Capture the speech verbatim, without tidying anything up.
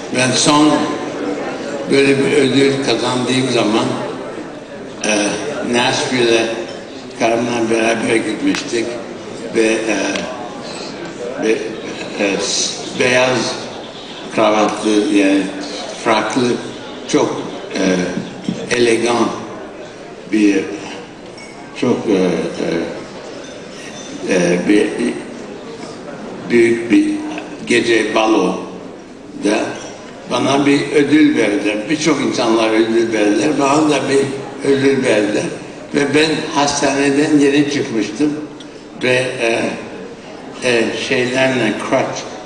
Ben son böyle bir ödül kazandığım zaman e, Nashville'e karımla beraber gitmiştik ve, e, ve e, beyaz kravatlı, yani farklı, çok e, elegan bir, çok e, e, e, bir büyük bir gece balo da bana bir ödül verdiler. Birçok insanlar ödül verdiler. Bana da bir ödül verdiler. Ve ben hastaneden yeni çıkmıştım ve e, e, şeylerle, crutch